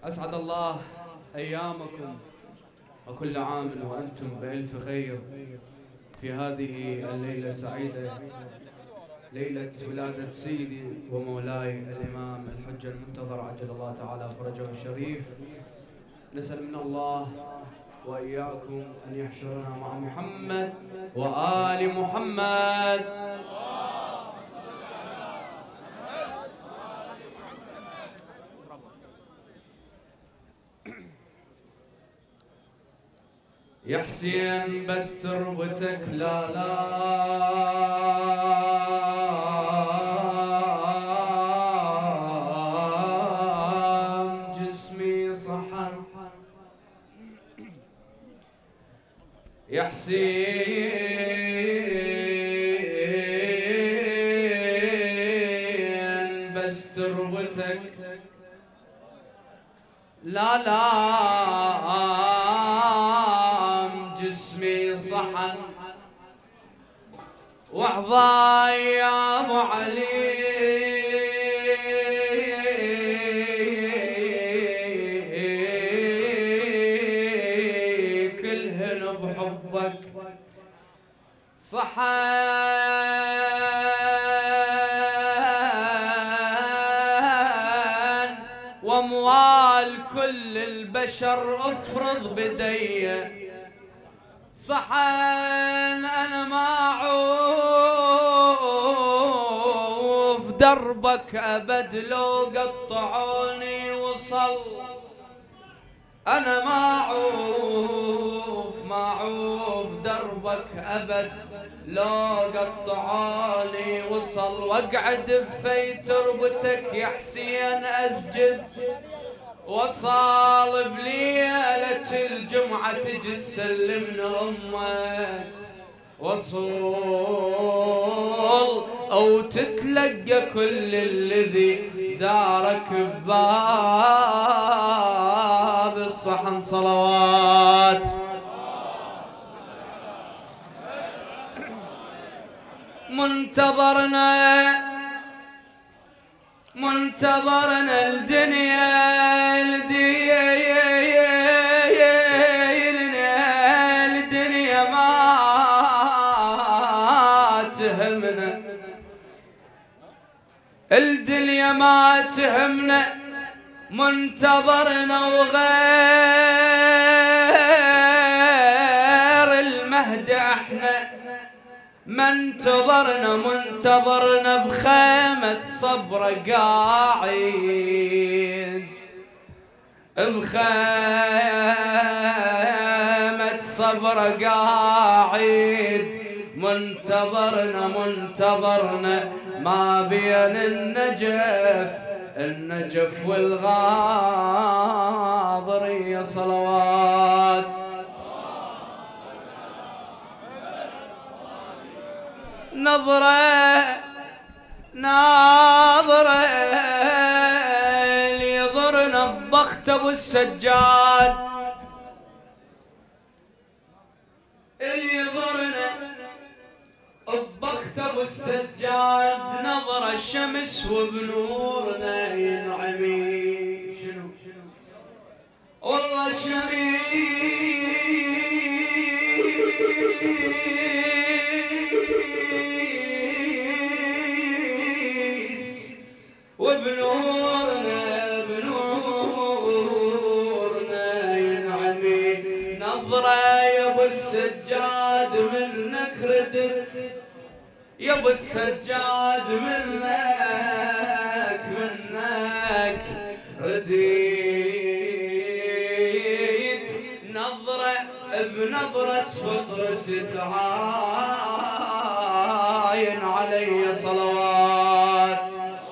أسعد الله أيامكم وكل عام وأنتم بألف خير في هذه الليلة السعيدة، ليلة ولادة سيدي ومولاي الإمام الحجة المنتظر عجل الله تعالى فرجه الشريف. نسأل من الله وإياكم أن يحشرنا مع محمد وآل محمد. يا حسين بس تربتك لا جسمي صحن، يا حسين بس تربتك لا صحن، وعظاي يا ابو علي كلهن بحبك صحن، واموال كل البشر افرض بدي صحن. أنا ما أعوف دربك أبد لو قطعوني وصل، أنا ما أعوف دربك أبد لو قطعوني وصل، واقعد بفي تربتك يا حسين أسجد، وصال بليلة الجمعة تجي تسلمني أمك، وصول أو تتلقى كل الذي زارك بباب الصحن. صلوات منتظرنا الدنيا ما تهمنا، الدنيا ما تهمنا، منتظرنا وغير المهد احنا منتظرنا بخيمة صبر قاعد، بخيمة صبر قاعد، منتظرنا ما بين النجف والغاضرية. صلوات ناظرة اللي يضرنا ببخت ابو السجاد، اللي يضرنا ببخت ابو السجاد، نظر الشمس وبنورنا ينعمي. شنو والله شميس وبنورنا ينعمي، نظرة يا ابو السجاد منك ردت، يا ابو السجاد منك رديت، نظرة بنظرة فطر ستعاين علي. صلوات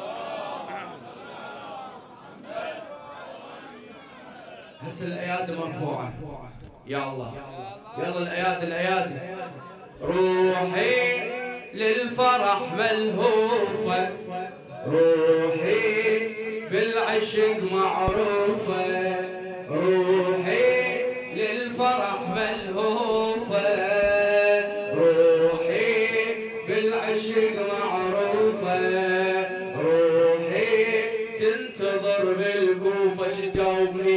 هسه الايادي مرفوعه يا الله، يلا الايادي. روحي للفرح ملهوفه، روحي بالعشق معروفه، روحي للفرح ملهوفه، روحي بالعشق معروفه، روحي تنتظر بالكوفه. شجاوبني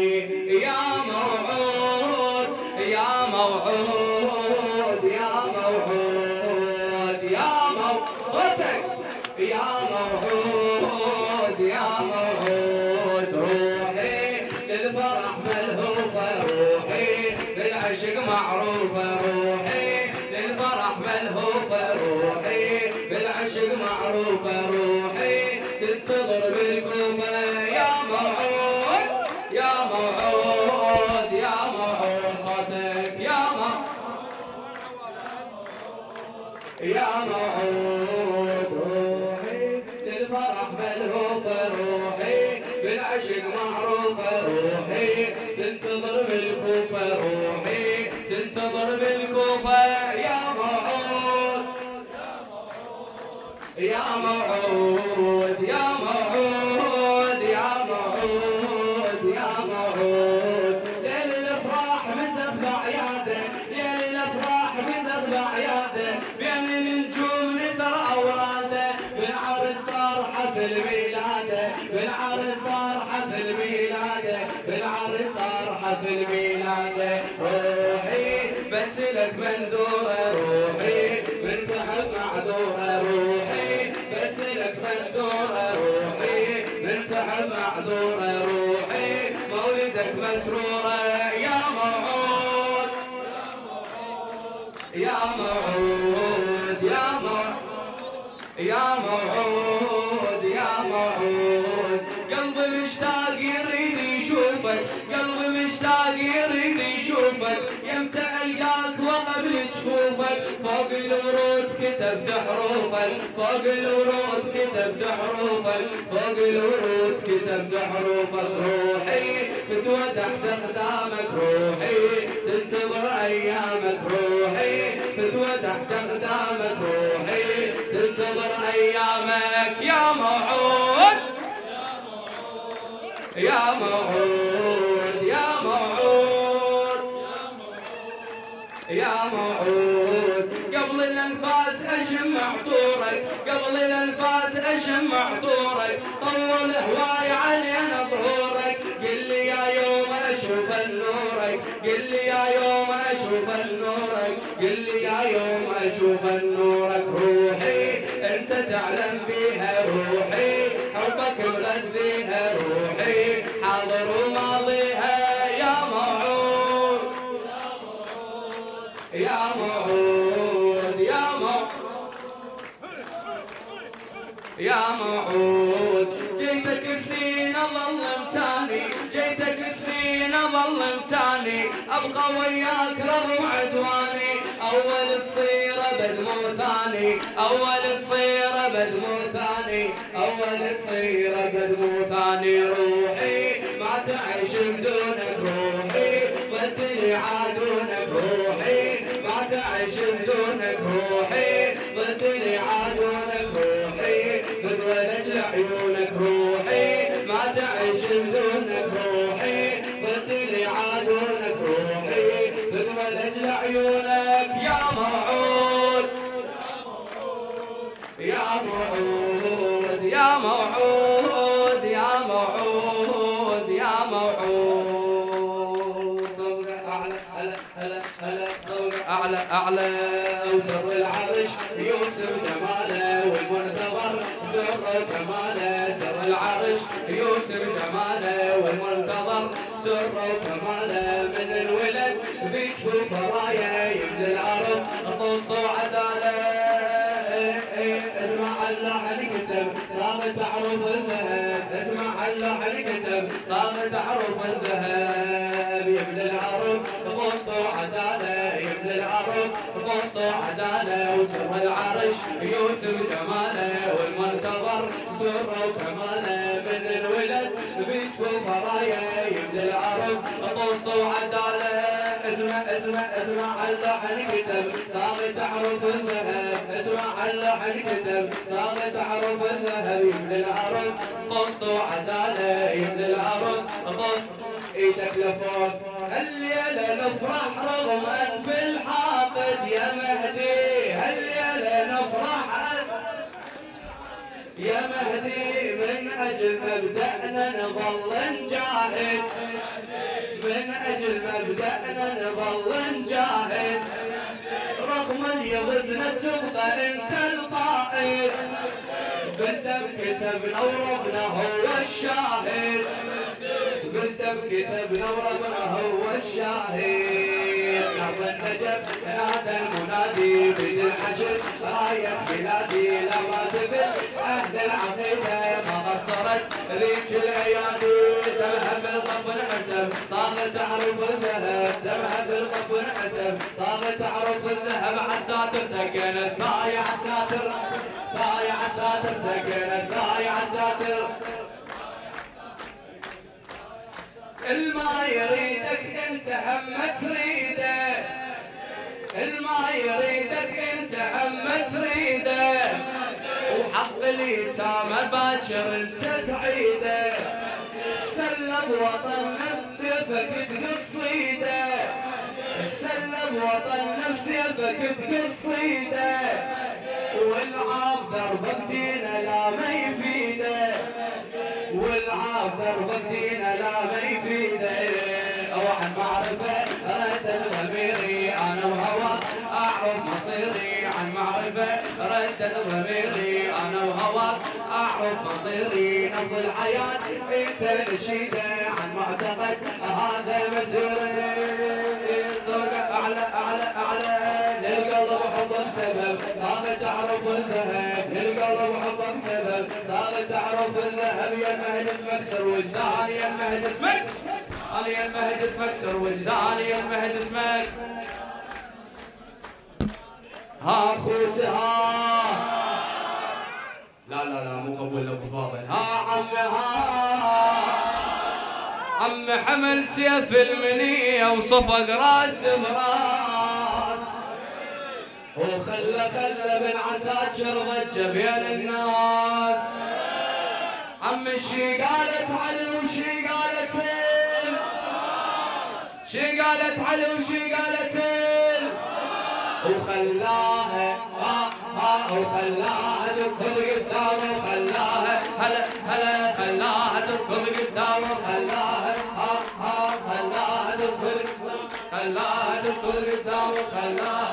موعود يا موعود صوتك يا يا موعود روحي للفرح ملهوفة روحي بالعشق معروفة روحي تنتظر بالكوفة روحي تنتظر بالكوفة يا موعود يا موعود يا موعود يا موعود يا موعود ليل الافراح مزخ بعياده ليل الافراح مزخ بعياده بين النجوم نثر اوراده بالعرس صار حفل ميلاده بالعرس صار حفل ميلاده بالعرس صار حفل ميلاده روحي بس لك مندوره روحي من تحت معذوره روحي بس لك مندوره روحي من تحت معذوره روحي مولدك مسروره يا موعود يا موعود يا موعود يا موعود يا موعود قلبي مشتاق يريد يشوفك قلبي مشتاق يريد يشوفك يمتى القاك وقبل جفوفك فوق الورود كتبت حروفك فوق الورود كتبت حروفك فوق الورود كتبت حروفك روحي فتوى تحت اقدامك روحي تنتظر ايامك روحي فتوى تحت اقدامك روحي تنتظر ايامك يا موعود يا موعود يا موعود يا موعود قبل الانفاس اشم عطورك قبل الانفاس اشم عطورك طول هواي علينا ظهورك قل لي يا يوم اشوف النورك قل لي يا يوم اشوف النورك قل لي يا يوم اشوف النورك روحي انت تعلم بيها روحي حبك مغذيها روحي حاضر وماضيها يا موعود يا موعود يا موعود يا موعود جيتك سنين اظل متاني جيتك سنين اظل متاني ابقى وياك رغم عدواني اول تصير ابد مو ثاني اول تصير ابد مو ثاني اول تصير ابد مو ثاني روحي ما تعيش بدونك روحي بدني عادونك روحي ما تعيش بدونك روحي بدني عادونك روحي بدوى لجل عيونك روحي ما تعيش بدونك روحي بدني عادونك روحي بدوى لجل عيونك يا موعود يا موعود يا موعود يا موعود يا موعود صوت اعلى هلا هلا هلا صوت اعلى اعلى وسر العرش يوسف جماله والمنتظر سر كماله سر العرش يوسف جماله والمنتظر سر كماله من الولد بيشوف رايه يملى الارض طوس وعداله اسمع اللحن كتب صارت حروف الذهب اسمع اللحن كتب صارت حروف الذهب يملى الارض طوس وعداله يملى الارض طوس وعداله وسر العرش يوسف جماله والمنتظر سر وكماله من الولد بيشوف رايه يملى الارض طوس وعداله اسمع اللحن كتب صارت حروف الذهب اسمع اللحن كتب صارت حروف الذهب يملى الارض قسط وعداله يملى الارض قسط ايدك لفوق هالليله نفرح رغم انف الحاقد يا مهدي هالليله نفرح يا مهدي من اجل مبدأنا نظل نجاهد من اجل مبدأنا نظل نجاهد رغم ان يضدنا تبقى انت القائد بالدم كتبنا وربنا هو الشاهد بالدم كتبنا وربنا هو الشاهد نبض النجف نادى المنادي بين الحشد راية بلادي لما تبت اهل العقيدة ما حصرت ريج الايادي دمها بالطف انحسب صارت تعرف الذهب دمها بالطف انحسب صارت تعرف الذهب عساتر ثكنت ضايع عساتر ضايع عساتر ثكنت ضايع عساتر الما يريدك انت هم تريده الما يريدك انت هم تريده وحق اليتامى باكر انت تعيده سلم وطننا بسيفك تقصيده سلم وطننا بسيفك تقصيده والعاب ضربك دينا لا ما يفيده والعاب ضربك دينا لا ما يفيده وعن معرفه رد ضميري انا وهواك اعرف مصيري عن معرفه رد ضميري انا وهواك اعرف مصيري نبض الحياه انت نشيده عن معتقد هذا مسيري اعلى اعلى اعلى للقلب حبك سبب صارت تعرف الذهب للقلب حبك سبب صارت تعرف الذهب يا المهدس مكسر وجداني يا المهدس انا يا المهدس مكسر وجداني يا المهدس ها خوتها لا لا لا مو قبول لو فاضل ها عم حمل سيف المنية وصفق راس براس وخلى بن عساكر ضجة بين الناس عم شي قالت علي وشي قالت شي قالت علي وشي قالت وخلاها وخلاها تركض قدامه وخلاها هلا خلاها تركض قدامه وخلاها خلاها تركض قدامه وخلاها